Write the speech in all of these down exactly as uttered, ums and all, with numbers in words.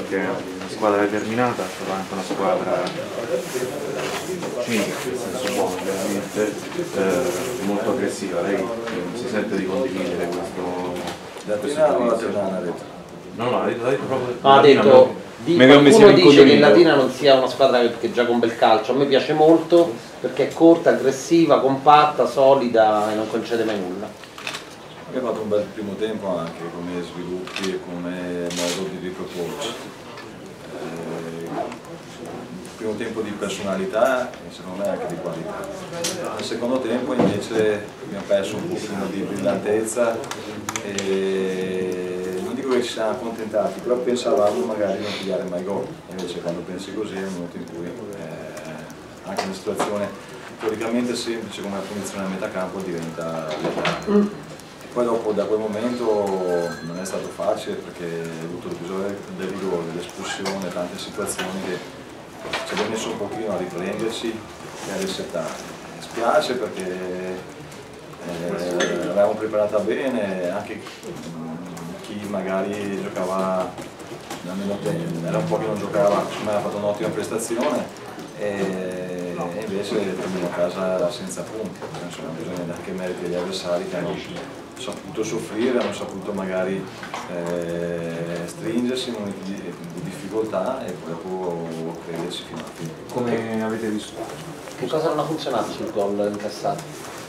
perché una squadra determinata è stata anche una squadra cinica, nel senso buono, veramente eh, molto aggressiva. Lei si sente di condividere questo? La Latina o la Ternana ha detto? No, no, ha detto, ha detto proprio no, ha detto, di, qualcuno dice che la Latina non sia una squadra che gioca un bel calcio. A me piace molto perché è corta, aggressiva, compatta, solida e non concede mai nulla. Abbiamo fatto un bel primo tempo anche come sviluppi e come modo di riproporci. Eh, il primo tempo di personalità e secondo me anche di qualità. Nel secondo tempo invece abbiamo perso un pochino di brillantezza e non dico che ci siamo accontentati, però pensavamo magari di non pigliare mai gol. Invece quando pensi così è un momento in cui eh, anche una situazione teoricamente semplice come la punizione a metà campo diventa letale. Poi dopo da quel momento non è stato facile perché ho avuto l'episodio del rigore, dell'espulsione, tante situazioni che ci abbiamo messo un pochino a riprenderci e a resettare. Mi spiace perché eh, l'avevamo preparata bene, anche chi magari giocava da meno tempo, era un po' che non giocava, insomma ha fatto un'ottima prestazione e, e invece torniamo a casa senza punti. Insomma, bisogna dare anche meriti agli avversari che hanno saputo soffrire, hanno saputo magari eh, stringersi in momenti di, di difficoltà e poi dopo credersi fino alla fine. Come avete visto? Che cosa non ha funzionato sul gol incassato?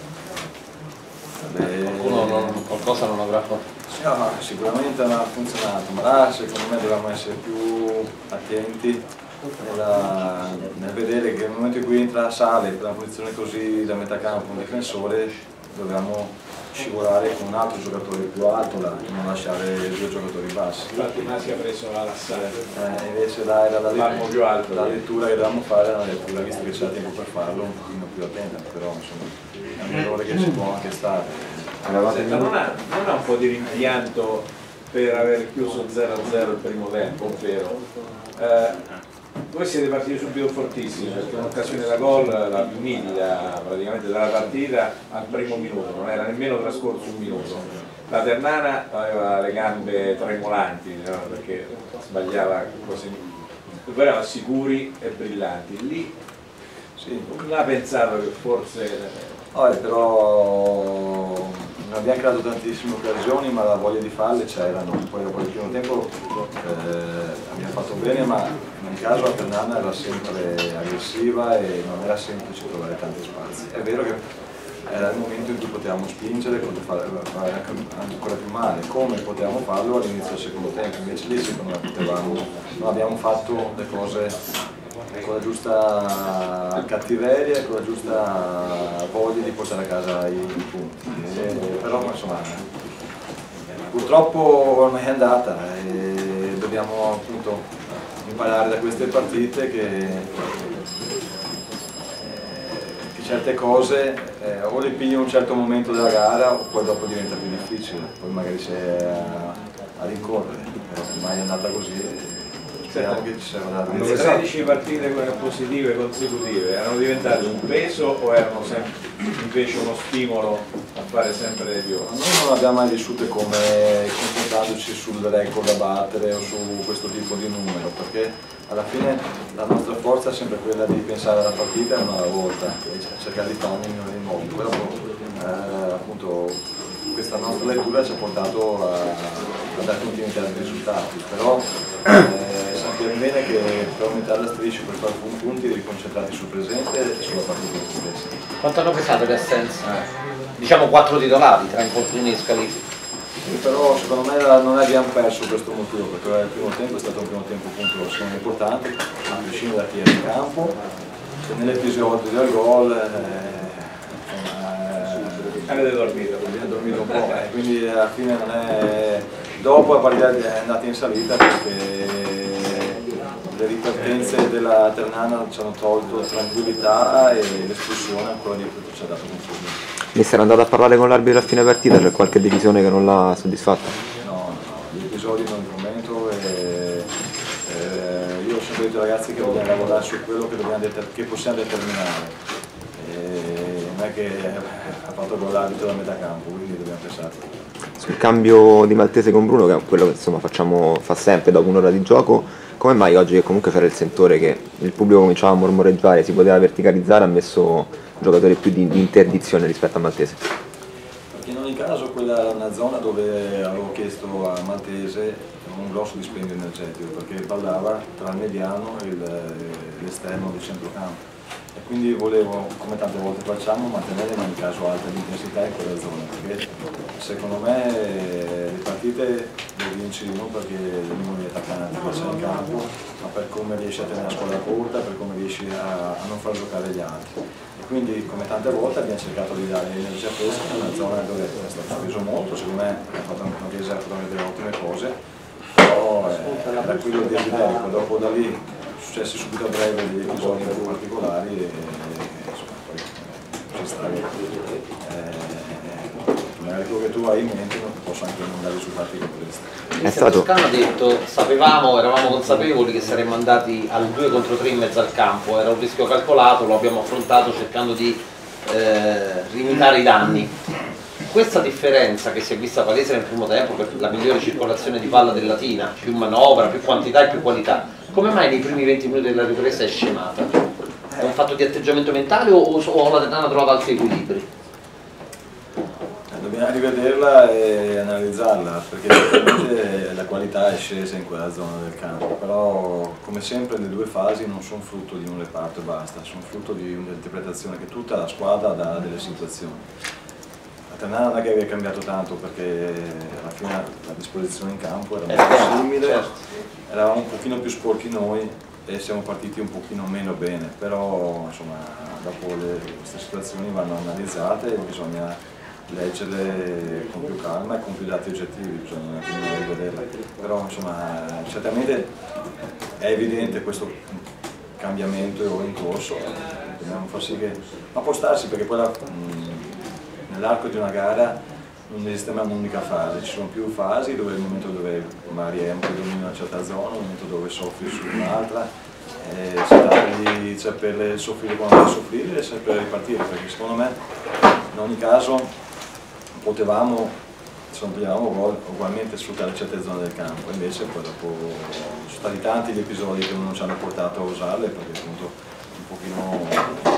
Beh, Qualcuno non, qualcosa non avrà fatto? Sì, no, sicuramente non ha funzionato, ma là secondo me dobbiamo essere più attenti nella, nel vedere che nel momento in cui entra Sale per una posizione così da metà campo un difensore dobbiamo scivolare con un altro giocatore più alto là, e non lasciare due giocatori bassi. Infatti Masi ha preso la Lassare. Eh, invece là era la, let più alto, la lettura che dovevamo fare, era una lettura, visto che c'era tempo per farlo, un pochino più attenta, però insomma è un errore che ci può anche stare. Senta, non, ha, non ha un po' di rimpianto per aver chiuso zero a zero il primo tempo, ovvero eh, voi siete partiti subito fortissimi perché un'occasione da gol la più nitida praticamente dalla partita al primo minuto, non era nemmeno trascorso un minuto. La Ternana aveva le gambe tremolanti, diciamo, perché sbagliava così, poi erano sicuri e brillanti. Lì sì, non ha pensato che forse... Oh, però non abbiamo creato tantissime occasioni, ma la voglia di farle c'erano. Poi dopo il primo tempo eh, abbiamo fatto bene, ma nel caso la Ternana era sempre aggressiva e non era semplice trovare tanti spazi. È vero che era il momento in cui potevamo spingere e fare ancora più male, come potevamo farlo all'inizio del secondo tempo, invece lì secondo me potevamo, non abbiamo fatto le cose con la giusta cattiveria e con la giusta voglia di portare a casa i, i punti. E, però insomma purtroppo ormai è andata e dobbiamo appunto imparare da queste partite che, che certe cose eh, o le pigli in un certo momento della gara o poi dopo diventa più difficile, poi magari sei a, a rincorrere, però ormai è andata così. Speriamo che ci sia le tredici partite positive consecutive erano diventate un peso o erano sempre invece uno stimolo a fare sempre di più? Noi non abbiamo mai vissute come concentrandoci sul record da battere o su questo tipo di numero, perché alla fine la nostra forza è sempre quella di pensare alla partita una alla volta e cercare di fare ogni migliore in modo. Poi eh, appunto questa nostra lettura ci ha portato a, a dare continuità ai risultati, però eh, sappiamo bene che per aumentare la striscia, per fare punti, devi concentrarti sul presente e sulla partita stessa. Quanto hanno pesato le assenze? Eh. Diciamo quattro titolari tra infortuni e scaliti. Sì, però secondo me non abbiamo perso questo motivo, perché il primo tempo è stato un primo tempo puntuoso, importante, a prescindere da chi era in campo, e nell'episodio del gol eh, avete dormito, abbiamo dormito un po', eh, quindi alla fine non è... dopo la partita è andata in salita perché le ripartenze della Ternana ci hanno tolto tranquillità e l'espulsione ancora di più ci ha dato confusione. Mister, è andato a parlare con l'arbitro a fine partita, c'è qualche decisione che non l'ha soddisfatta? No, no, gli episodi non commento e eh, io ho sempre detto ai ragazzi che dobbiamo lavorare su quello che, dobbiamo che possiamo determinare. E non è che che ha fatto gol l'arbitro da metà campo, quindi dobbiamo pensare. Sul cambio di Maltese con Bruno, che è quello che insomma facciamo fa sempre dopo un'ora di gioco, come mai oggi che comunque c'era il sentore che il pubblico cominciava a mormoreggiare, si poteva verticalizzare, ha messo giocatori più di, di interdizione rispetto a Maltese? Perché in ogni caso quella era una zona dove avevo chiesto a Maltese un grosso dispendio energetico, perché ballava tra il mediano e l'esterno del centrocampo. E quindi volevo, come tante volte facciamo, mantenere in ogni caso alta l'intensità in quella zona, perché secondo me le partite le vinci non perché il numero di attaccanti che c'è in campo, ma per come riesci a tenere la squadra corta, per come riesci a, a non far giocare gli altri. E quindi, come tante volte, abbiamo cercato di dare energia fresca in una zona dove è stato speso molto, secondo me ha fatto una chiesa, ha fatto delle ottime cose, però eh, era quello di desiderio. Dopo da lì successi subito a breve degli episodi un po' particolari e, e insomma, poi ci sta. Eh, magari quello che tu hai in mente non posso anche non dare risultati come questi. Il Toscano ha detto, sapevamo, eravamo consapevoli che saremmo andati al due contro tre in mezzo al campo, era un rischio calcolato, lo abbiamo affrontato cercando di eh, limitare i danni. Questa differenza che si è vista palese nel primo tempo per la migliore circolazione di palla del Latina, più manovra, più quantità e più qualità, come mai nei primi venti minuti della ripresa è scemata? È un fatto di atteggiamento mentale o, o la Ternana ha trovato altri equilibri? Dobbiamo rivederla e analizzarla, perché la qualità è scesa in quella zona del campo, però come sempre le due fasi non sono frutto di un reparto e basta, sono frutto di un'interpretazione che tutta la squadra dà delle situazioni. La Ternana non è che aveva cambiato tanto, perché alla fine la disposizione in campo era molto simile, eravamo un pochino più sporchi noi e siamo partiti un pochino meno bene, però insomma dopo le, queste situazioni vanno analizzate e bisogna leggerle con più calma e con più dati oggettivi, bisogna un attimo rivederle. Però insomma certamente è evidente questo cambiamento in corso, dobbiamo far sì che, ma può starsi, perché poi nell'arco di una gara non esiste mai un'unica fase, ci sono più fasi dove il momento dove magari è un po' domina una certa zona, un momento dove soffri su un'altra, e si tratta di saperle soffrire quando devi soffrire e saper ripartire, perché secondo me in ogni caso potevamo, se non toglievamo gol, ugualmente sfruttare certe zone del campo, invece poi dopo sono stati tanti gli episodi che non ci hanno portato a usarle, perché appunto un pochino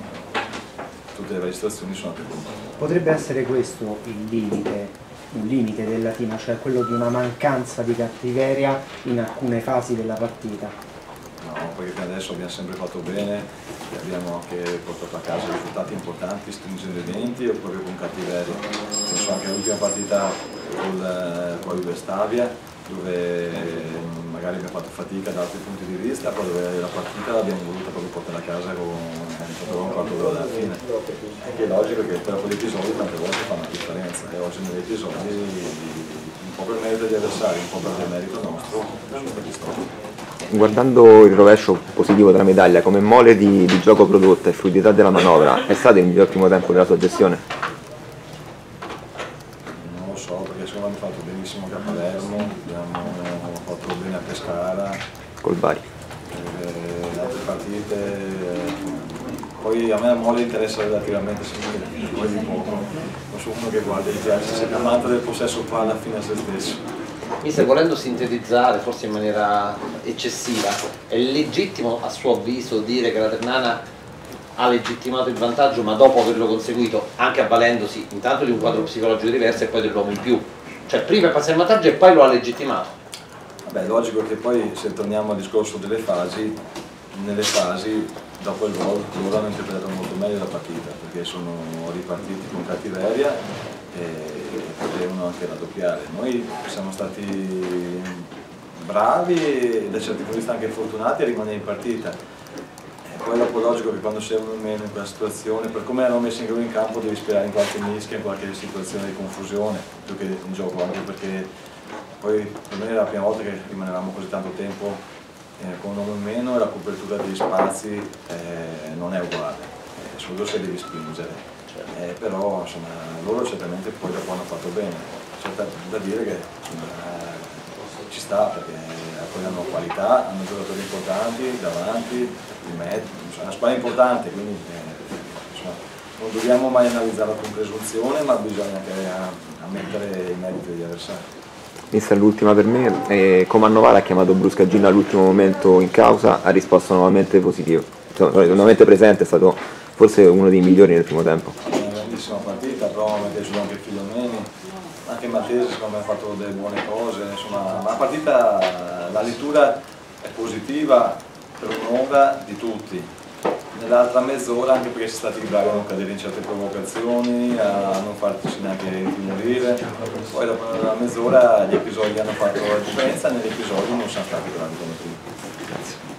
tutte le varie situazioni sono andate contro. Potrebbe essere questo il limite, un limite del Latina, cioè quello di una mancanza di cattiveria in alcune fasi della partita? No, perché adesso abbiamo sempre fatto bene, abbiamo anche portato a casa risultati importanti stringendo i denti o proprio con cattiveria. Penso anche all'ultima partita con il Vestavia, dove magari abbiamo fatto fatica da altri punti di vista, poi dove la partita l'abbiamo voluta proprio portare a casa con un quarto d'ora alla fine. È che è logico che per quegli episodi tante volte fanno la differenza, e oggi negli episodi un po' per merito degli avversari, un po' per merito nostro, sono stati storti. Guardando il rovescio positivo della medaglia come mole di, di gioco prodotto e fluidità della manovra, è stato il miglior primo tempo della sua gestione? Non lo so, perché secondo me abbiamo fatto benissimo anche a Palermo, abbiamo fatto bene a Pescara, col Bari. Le altre partite, eh, poi a me la mole interessa relativamente sempre, poi di poco, non sono uno che guarda, gli piace, sei amante del possesso palla fino a se stesso. Mister, volendo sintetizzare forse in maniera eccessiva, è legittimo a suo avviso dire che la Ternana ha legittimato il vantaggio, ma dopo averlo conseguito, anche avvalendosi intanto di un quadro psicologico diverso e poi dell'uomo in più? Cioè prima passa il vantaggio e poi lo ha legittimato? Vabbè, logico che poi, se torniamo al discorso delle fasi, nelle fasi dopo il gol loro hanno interpretato molto meglio la partita, perché sono ripartiti con cattiveria e potevano anche raddoppiare. Noi siamo stati bravi e da certi punti di vista anche fortunati a rimanere in partita. E poi dopo logico che quando sei uno meno in quella situazione, per come erano messi in campo, devi sperare in qualche mischia, in qualche situazione di confusione, più che in gioco, anche perché poi per me era la prima volta che rimanevamo così tanto tempo eh, con un uomo in meno e la copertura degli spazi eh, non è uguale, eh, su due se devi spingere. Eh, però insomma, loro certamente poi dopo hanno fatto bene, c'è da, da dire che eh, ci sta, perché poi hanno qualità, hanno giocatori importanti davanti, in mezzo, insomma, una squadra importante, quindi eh, insomma, non dobbiamo mai analizzarla con presunzione, ma bisogna anche ammettere i meriti degli avversari. Mister, l'ultima per me, eh, Comannovara ha chiamato Bruscagino all'ultimo momento in causa, ha risposto nuovamente positivo, insomma, nuovamente presente, è stato forse uno dei migliori nel primo tempo. È una grandissima partita, però mi è piaciuto anche Filomeni, anche Mattesi secondo me ha fatto delle buone cose, insomma, ma la partita, la lettura è positiva per un'ora di tutti. Nell'altra mezz'ora, anche perché siamo stati bravi a non cadere in certe provocazioni, a non farci neanche intimorire, poi dopo la mezz'ora gli episodi hanno fatto la differenza, negli episodi non siamo stati bravi come prima. Grazie.